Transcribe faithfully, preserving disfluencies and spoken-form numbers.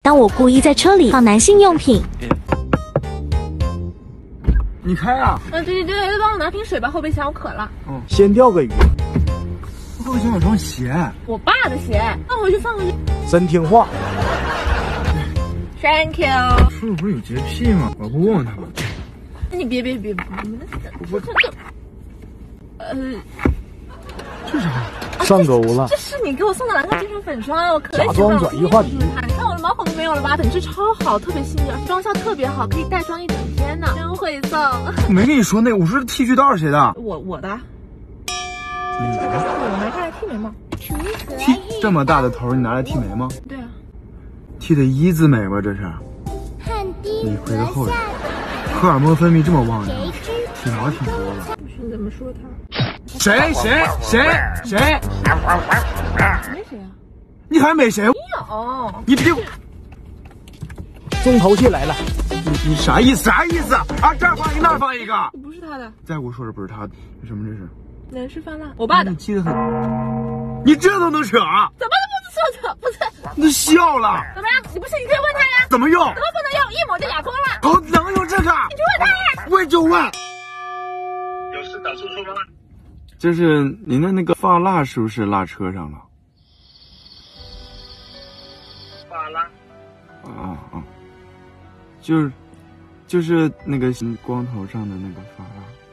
当我故意在车里放男性用品。 你开啊？ 嗯，对对对，帮我拿瓶水吧，后备箱我渴了。 嗯，先钓个鱼。后备箱有双鞋， 我爸的鞋，放回去放回去。 真听话。 Thank you。 叔叔不是有洁癖吗？我不问问他吧。 你别别别别，我这这，呃， 这啥？上钩了。 这是你给我送的蓝色精神粉霜，我可喜欢了。 假装转移话题。 你看我的毛孔都没有了吧？品质超好，特别细腻，妆效特别好，可以带妆一整天呢。真会送。 我没跟你说那，我说 T 恤袋谁的？ 我我的。 你的？ 我拿它来剃眉毛。 剃这么大的头，你拿来剃眉毛？ 对啊。 剃的一字眉吧，这是。李逵的后人，荷尔蒙分泌这么旺盛，体毛挺多的。 不是你怎么说他？ 谁谁谁谁？ 没谁啊？ 你还没谁？ 没有。 你别！ 重头戏来了， 你你啥意思？啥意思啊？这儿放一个，那儿放一个。 不是他的。 再给我说这不是他的，什么这是？ 人是发蜡，我爸的。 你记得很，你这都能扯？ 怎么都不扯？不是？ 你笑了？ 怎么样？你不是？你可以问他呀。 怎么用？ 怎么不能用？一抹就哑光了。 哦，能用这个？ 你去问他呀。 问就问。 有事找叔叔吗？ 就是您的那个发蜡是不是落车上了？ 发蜡？ 啊啊，就是就是那个光头上的那个发蜡。